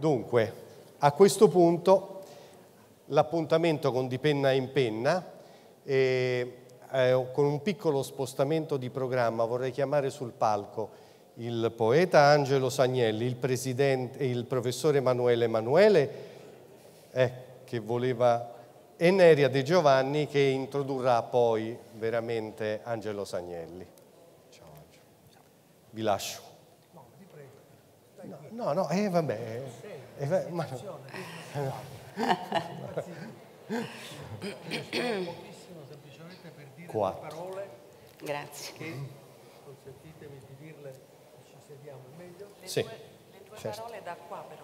Dunque, a questo punto l'appuntamento con Di penna in penna, con un piccolo spostamento di programma vorrei chiamare sul palco il poeta Angelo Sagnelli, il professore Emanuele Emanuele, che voleva, e Neria De Giovanni, che introdurrà poi veramente Angelo Sagnelli. Ciao Angelo. Vi lascio. No, ti prego. Vabbè. Ma pochissimo semplicemente per dire due parole. Grazie. Che consentitemi di dirle, ci sediamo meglio. Le due parole da qua però.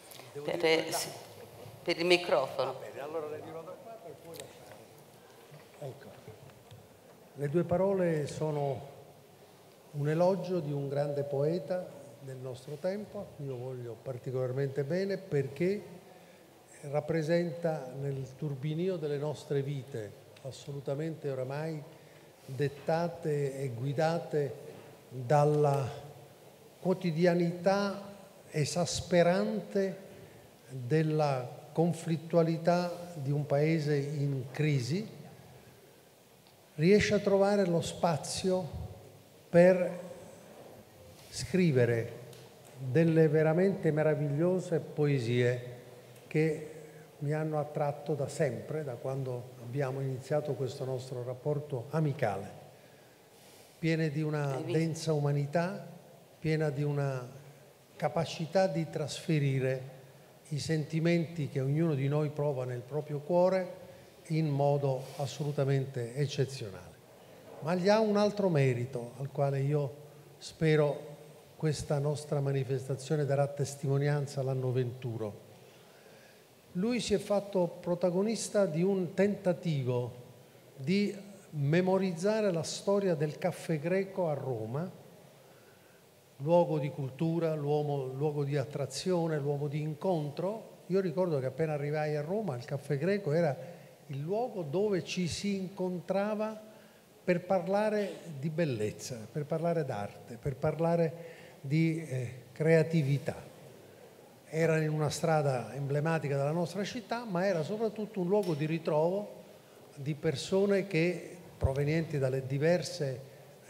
Per il microfono. Va bene, allora le dirò da qua per poi lasciare. Ecco. Le due parole sono un elogio di un grande poeta del nostro tempo, io voglio particolarmente bene perché rappresenta nel turbinio delle nostre vite, assolutamente oramai dettate e guidate dalla quotidianità esasperante della conflittualità di un paese in crisi, riesce a trovare lo spazio per scrivere delle veramente meravigliose poesie che mi hanno attratto da sempre, da quando abbiamo iniziato questo nostro rapporto amicale, piene di una densa umanità, piena di una capacità di trasferire i sentimenti che ognuno di noi prova nel proprio cuore in modo assolutamente eccezionale. Ma gli ha un altro merito al quale io spero questa nostra manifestazione darà testimonianza l'anno venturo. Lui si è fatto protagonista di un tentativo di memorizzare la storia del caffè greco a Roma, luogo di cultura, luogo di attrazione, luogo di incontro. Io ricordo che appena arrivai a Roma il caffè greco era il luogo dove ci si incontrava per parlare di bellezza, per parlare d'arte, per parlare di creatività. Era in una strada emblematica della nostra città, ma era soprattutto un luogo di ritrovo di persone che, provenienti dalle diverse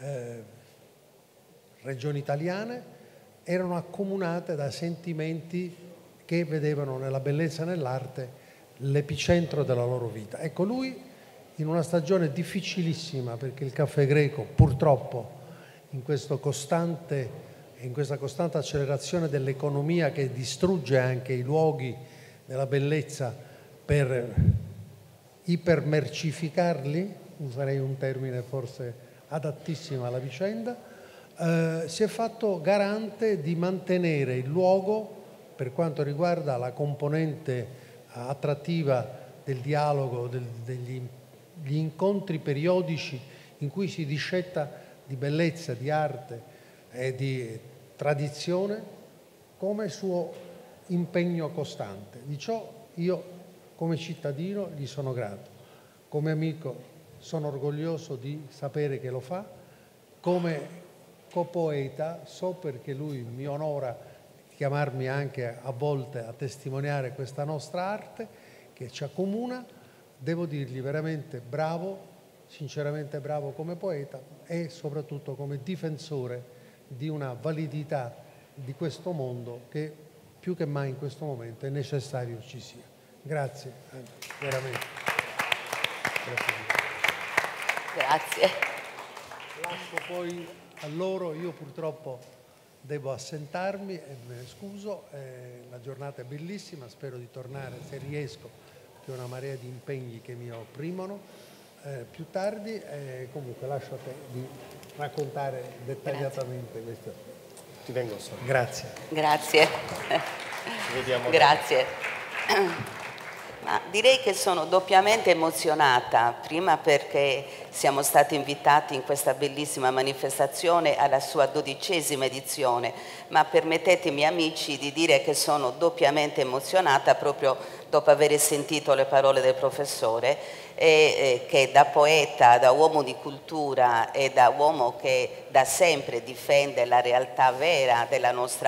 regioni italiane, erano accomunate da sentimenti che vedevano nella bellezza e nell'arte l'epicentro della loro vita. Ecco, lui in una stagione difficilissima, perché il caffè greco purtroppo in questa costante accelerazione dell'economia che distrugge anche i luoghi della bellezza per ipermercificarli, userei un termine forse adattissimo alla vicenda, si è fatto garante di mantenere il luogo per quanto riguarda la componente attrattiva del dialogo, degli incontri periodici in cui si discetta di bellezza, di arte e di tradizione come suo impegno costante. Di ciò io come cittadino gli sono grato, come amico sono orgoglioso di sapere che lo fa, come copoeta so perché lui mi onora di chiamarmi anche a volte a testimoniare questa nostra arte che ci accomuna. Devo dirgli veramente bravo, sinceramente bravo come poeta e soprattutto come difensore di una validità di questo mondo che più che mai in questo momento è necessario ci sia. Grazie, veramente. Grazie. Lascio poi a loro, io purtroppo devo assentarmi e me ne scuso, la giornata è bellissima, spero di tornare se riesco, perché ho una marea di impegni che mi opprimono più tardi, comunque lascio a te di raccontare dettagliatamente questo. Ti vengo solo. Grazie. Grazie. Ci vediamo. Grazie. Ma direi che sono doppiamente emozionata, prima perché siamo stati invitati in questa bellissima manifestazione alla sua 12ª edizione, ma permettetemi amici di dire che sono doppiamente emozionata proprio dopo aver sentito le parole del professore che da poeta, da uomo di cultura e da uomo che da sempre difende la realtà vera della nostra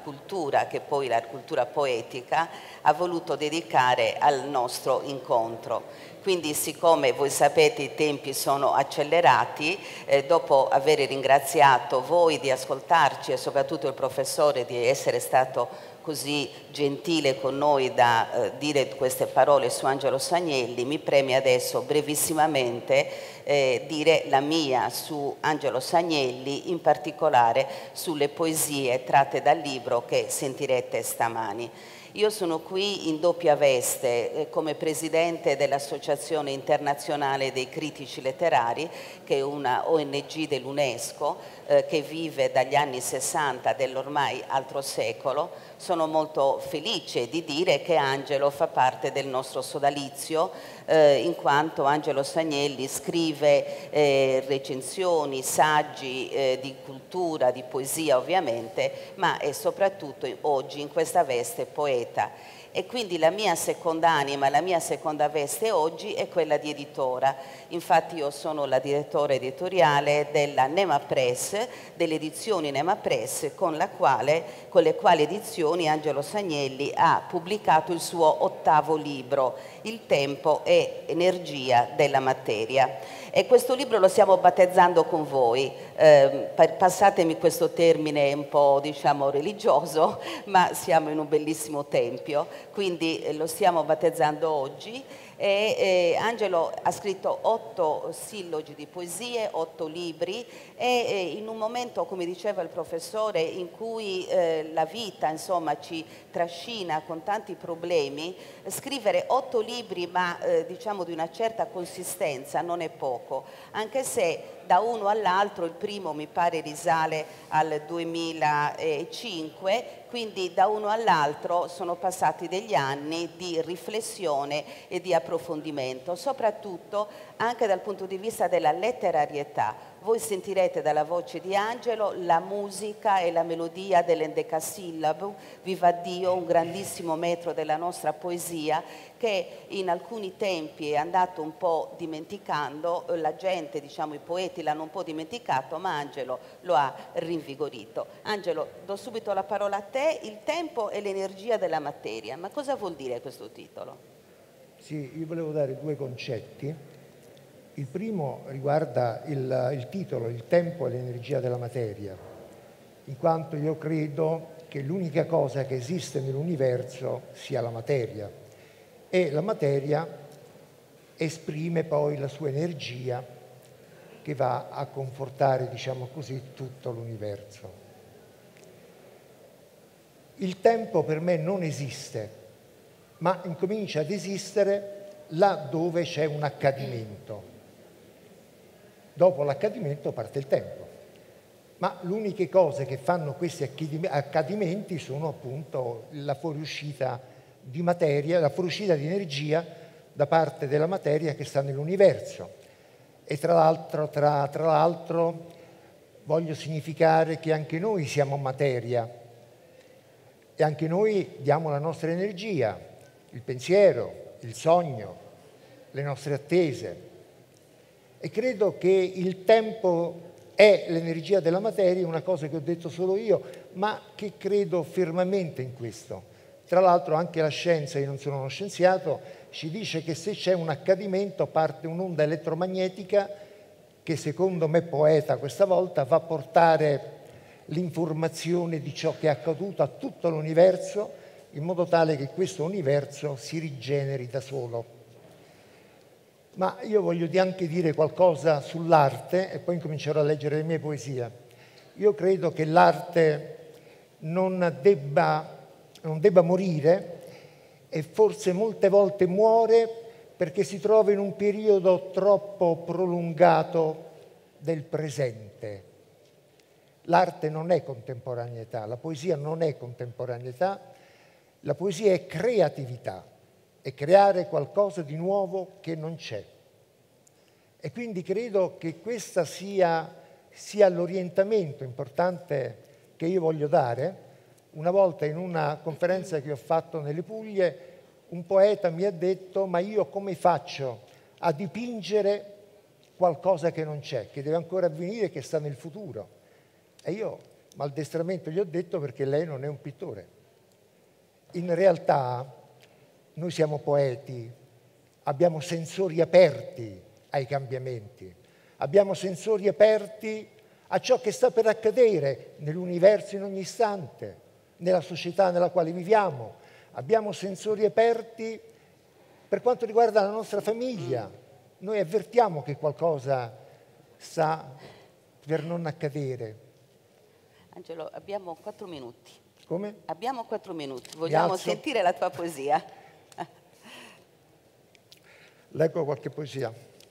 cultura, che poi la cultura poetica, ha voluto dedicare al nostro incontro. Quindi, siccome voi sapete i tempi sono accelerati, dopo aver ringraziato voi di ascoltarci e soprattutto il professore di essere stato così gentile con noi da dire queste parole su Angelo Sagnelli, mi preme adesso brevissimamente dire la mia su Angelo Sagnelli, in particolare sulle poesie tratte dal libro che sentirete stamani. Io sono qui in doppia veste come presidente dell'Associazione Internazionale dei Critici Letterari, che è una ONG dell'UNESCO che vive dagli anni 60 dell'ormai altro secolo. Sono molto felice di dire che Angelo fa parte del nostro sodalizio, in quanto Angelo Sagnelli scrive recensioni, saggi di cultura, di poesia ovviamente, ma è soprattutto oggi in questa veste poeta. E quindi la mia seconda anima, la mia seconda veste oggi è quella di editora. Infatti io sono la direttore editoriale della Nema Press, delle edizioni Nema Press, con le quali edizioni Angelo Sagnelli ha pubblicato il suo 8º libro, Il tempo e energia della materia. E questo libro lo stiamo battezzando con voi. Passatemi questo termine un po', diciamo, religioso, ma siamo in un bellissimo tempio, quindi lo stiamo battezzando oggi. Angelo ha scritto 8 sillogi di poesie, 8 libri, e in un momento, come diceva il professore, in cui la vita insomma ci trascina con tanti problemi, scrivere 8 libri ma diciamo di una certa consistenza non è poco, anche se da uno all'altro, il primo mi pare risale al 2005, quindi da uno all'altro sono passati degli anni di riflessione e di approfondimento, soprattutto anche dal punto di vista della letterarietà. Voi sentirete dalla voce di Angelo la musica e la melodia dell'endecasillabo, Vivaddio, un grandissimo metro della nostra poesia, che in alcuni tempi è andato un po' dimenticando, la gente, diciamo i poeti l'hanno un po' dimenticato, ma Angelo lo ha rinvigorito. Angelo, do subito la parola a te. Il tempo e l'energia della materia. Ma cosa vuol dire questo titolo? Sì, io volevo dare 2 concetti. Il primo riguarda il titolo, Il tempo e l'energia della materia, in quanto io credo che l'unica cosa che esiste nell'universo sia la materia, e la materia esprime poi la sua energia che va a confortare, diciamo così, tutto l'universo. Il tempo per me non esiste, ma incomincia ad esistere là dove c'è un accadimento. Dopo l'accadimento parte il tempo. Ma le uniche cose che fanno questi accadimenti sono appunto la fuoriuscita di materia, la fuoriuscita di energia da parte della materia che sta nell'universo. E tra l'altro voglio significare che anche noi siamo materia e anche noi diamo la nostra energia, il pensiero, il sogno, le nostre attese. E credo che il tempo è l'energia della materia, una cosa che ho detto solo io, ma che credo fermamente in questo. Tra l'altro anche la scienza, io non sono uno scienziato, ci dice che se c'è un accadimento parte un'onda elettromagnetica che, secondo me poeta questa volta, va a portare l'informazione di ciò che è accaduto a tutto l'universo, in modo tale che questo universo si rigeneri da solo. Ma io voglio anche dire qualcosa sull'arte e poi incomincerò a leggere le mie poesie. Io credo che l'arte non debba morire, e forse molte volte muore perché si trova in un periodo troppo prolungato del presente. L'arte non è contemporaneità, la poesia non è contemporaneità, la poesia è creatività. E creare qualcosa di nuovo che non c'è. E quindi credo che questo sia l'orientamento importante che io voglio dare. Una volta in una conferenza che ho fatto nelle Puglie, un poeta mi ha detto: ma io come faccio a dipingere qualcosa che non c'è, che deve ancora avvenire, che sta nel futuro? E io maldestramente gli ho detto perché lei non è un pittore. In realtà noi siamo poeti, abbiamo sensori aperti ai cambiamenti, abbiamo sensori aperti a ciò che sta per accadere nell'universo in ogni istante, nella società nella quale viviamo, abbiamo sensori aperti per quanto riguarda la nostra famiglia. Noi avvertiamo che qualcosa sta per non accadere. Angelo, abbiamo 4 minuti. Come? Abbiamo 4 minuti, vogliamo sentire la tua poesia. Leggo qualche poesia.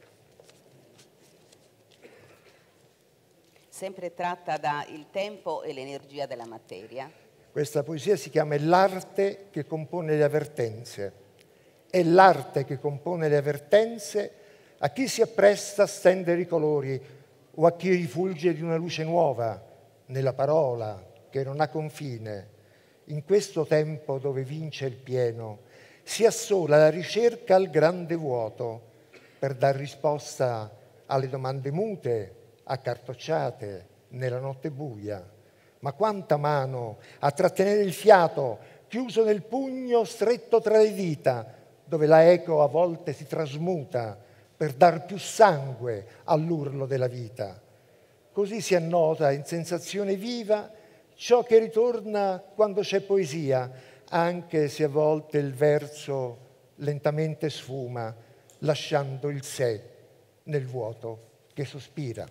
Sempre tratta da Il tempo e l'energia della materia. Questa poesia si chiama L'arte che compone le avvertenze. È l'arte che compone le avvertenze a chi si appresta a stendere i colori o a chi rifulge di una luce nuova nella parola che non ha confine. In questo tempo dove vince il pieno, si assola la ricerca al grande vuoto per dar risposta alle domande mute, accartocciate nella notte buia. Ma quanta mano a trattenere il fiato, chiuso nel pugno stretto tra le dita, dove la eco a volte si trasmuta per dar più sangue all'urlo della vita. Così si annota in sensazione viva ciò che ritorna quando c'è poesia, anche se a volte il verso lentamente sfuma, lasciando il sé nel vuoto che sospira.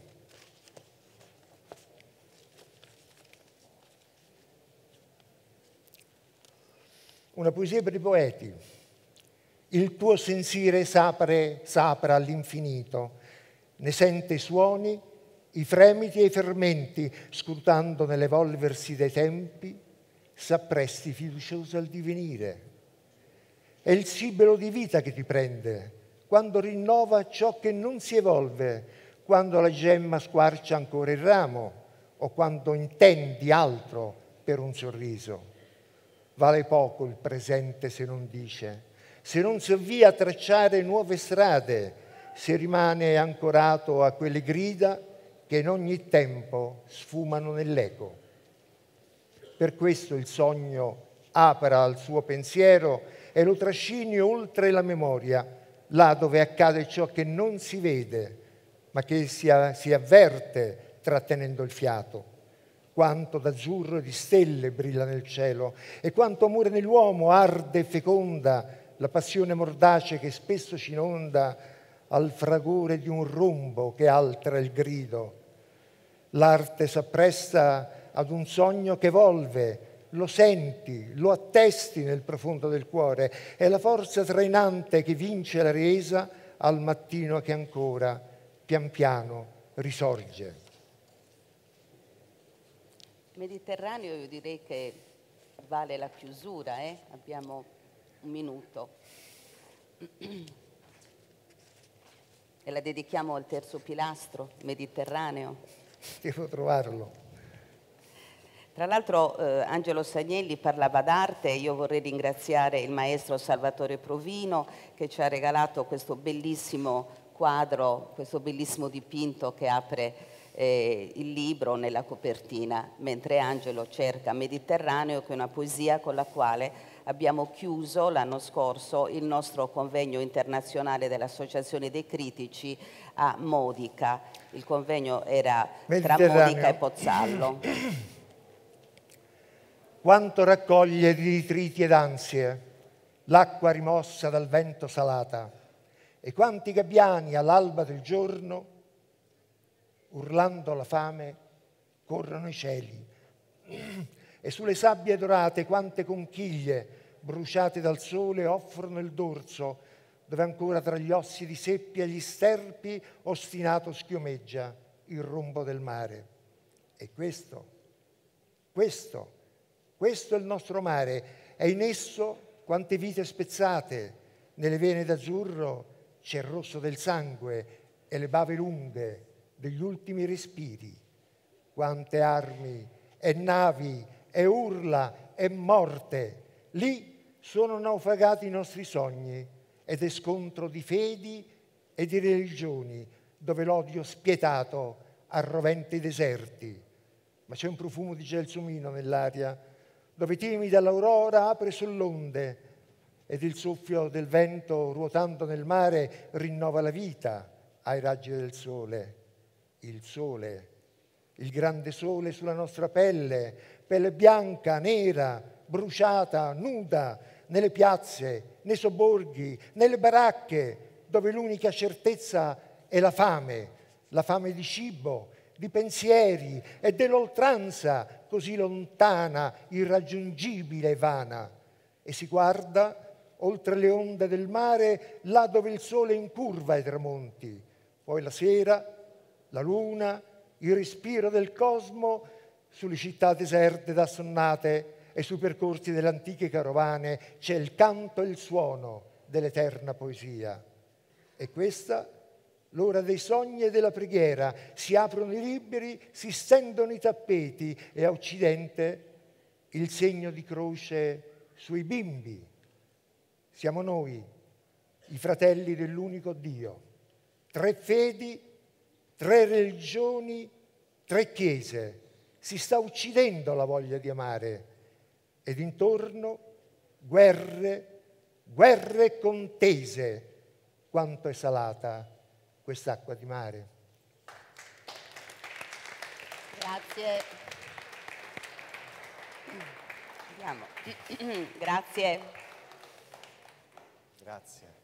Una poesia per i poeti. Il tuo sentire s'apre all'infinito, ne sente i suoni, i fremiti e i fermenti, scrutando nell'evolversi dei tempi, s'appresti fiducioso al divenire. È il sibilo di vita che ti prende, quando rinnova ciò che non si evolve, quando la gemma squarcia ancora il ramo o quando intendi altro per un sorriso. Vale poco il presente se non dice, se non si avvia a tracciare nuove strade, se rimane ancorato a quelle grida che in ogni tempo sfumano nell'eco. Per questo il sogno apra al suo pensiero e lo trascini oltre la memoria, là dove accade ciò che non si vede, ma che si avverte trattenendo il fiato. Quanto d'azzurro e di stelle brilla nel cielo e quanto amore nell'uomo arde e feconda la passione mordace che spesso ci inonda al fragore di un rombo che altera il grido. L'arte s'appresta ad un sogno che evolve, lo senti, lo attesti nel profondo del cuore, è la forza trainante che vince la resa al mattino che ancora, pian piano, risorge. Mediterraneo, io direi che vale la chiusura, abbiamo un minuto. E la dedichiamo al terzo pilastro, Mediterraneo. Devo trovarlo. Tra l'altro Angelo Sagnelli parlava d'arte, io vorrei ringraziare il maestro Salvatore Provino che ci ha regalato questo bellissimo quadro, questo bellissimo dipinto che apre il libro nella copertina, mentre Angelo cerca Mediterraneo, che è una poesia con la quale abbiamo chiuso l'anno scorso il nostro convegno internazionale dell'Associazione dei Critici a Modica. Il convegno era tra Modica e Pozzallo. Quanto raccoglie di ritriti ed ansie l'acqua rimossa dal vento salata, e quanti gabbiani all'alba del giorno, urlando la fame, corrono i cieli. E sulle sabbie dorate quante conchiglie bruciate dal sole offrono il dorso, dove ancora tra gli ossi di seppia e gli sterpi ostinato schiumeggia il rombo del mare. E questo è il nostro mare, e in esso quante vite spezzate, nelle vene d'azzurro c'è il rosso del sangue e le bave lunghe degli ultimi respiri. Quante armi e navi e urla e morte, lì sono naufragati i nostri sogni ed è scontro di fedi e di religioni, dove l'odio spietato arroventa i deserti. ma c'è un profumo di gelsomino nell'aria, dove timida l'aurora apre sull'onde ed il soffio del vento ruotando nel mare rinnova la vita ai raggi del sole. Il sole, il grande sole sulla nostra pelle, pelle bianca, nera, bruciata, nuda, nelle piazze, nei sobborghi, nelle baracche, dove l'unica certezza è la fame di cibo, di pensieri e dell'oltranza così lontana, irraggiungibile e vana. E si guarda oltre le onde del mare, là dove il sole incurva i tramonti. Poi la sera, la luna, il respiro del cosmo sulle città deserte ed assonnate e sui percorsi delle antiche carovane c'è il canto e il suono dell'eterna poesia. E questa l'ora dei sogni e della preghiera, si aprono i libri, si stendono i tappeti e a occidente il segno di croce sui bimbi. Siamo noi, i fratelli dell'unico Dio. 3 fedi, 3 religioni, 3 chiese. Si sta uccidendo la voglia di amare ed intorno guerre, guerre e contese. Quanto è salata quest'acqua di mare. Grazie. Andiamo. Grazie. Grazie.